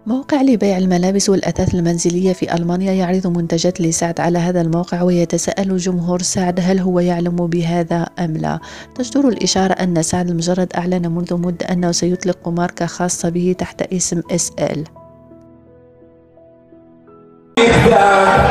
موقع لبيع الملابس والأثاث المنزلية في ألمانيا يعرض منتجات لسعد على هذا الموقع، ويتساءل جمهور سعد هل هو يعلم بهذا أم لا. تجدر الإشارة أن سعد المجرد أعلن منذ مدة أنه سيطلق ماركة خاصة به تحت اسم SL.